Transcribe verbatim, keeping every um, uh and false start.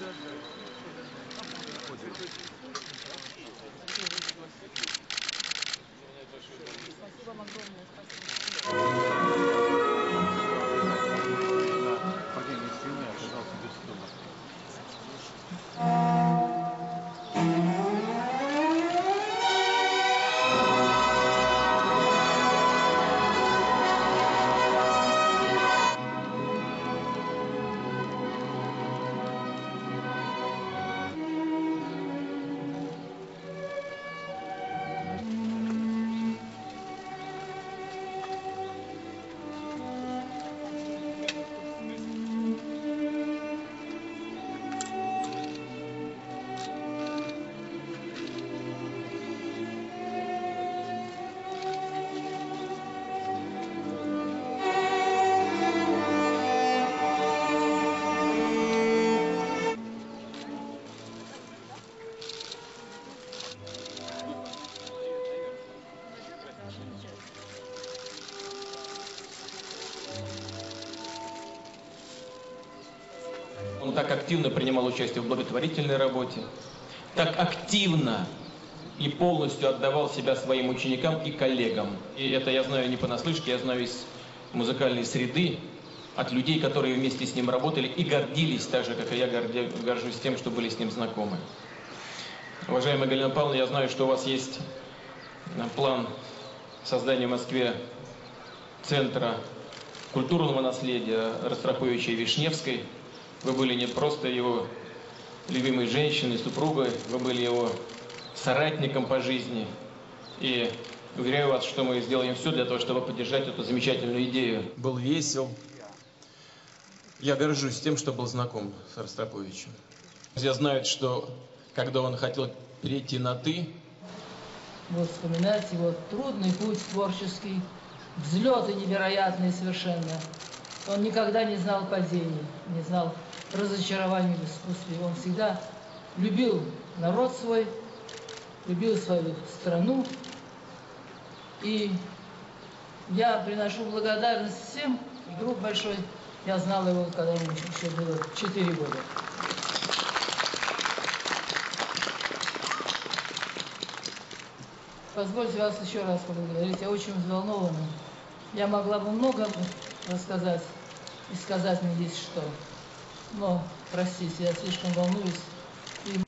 Спасибо вам огромное. Падение стены оказался без стула. Он так активно принимал участие в благотворительной работе, так активно и полностью отдавал себя своим ученикам и коллегам. И это я знаю не понаслышке, я знаю из музыкальной среды, от людей, которые вместе с ним работали и гордились так же, как и я горде, горжусь тем, что были с ним знакомы. Уважаемая Галина Павловна, я знаю, что у вас есть план создания в Москве Центра культурного наследия Ростроповича и Вишневской. Вы были не просто его любимой женщиной, супругой, вы были его соратником по жизни. И уверяю вас, что мы сделаем все для того, чтобы поддержать эту замечательную идею. Был весел. Я горжусь тем, что был знаком с Ростроповичем. Друзья знают, что когда он хотел перейти на «ты», вот вспоминать его трудный путь творческий, взлеты невероятные совершенно. Он никогда не знал падений, не знал разочарований в искусстве. Он всегда любил народ свой, любил свою страну. И я приношу благодарность всем. Друг большой, я знала его, когда ему еще было четыре года. Позвольте вас еще раз поблагодарить. Я очень взволнована. Я могла бы много рассказать и сказать не есть что. Но, простите, я слишком волнуюсь.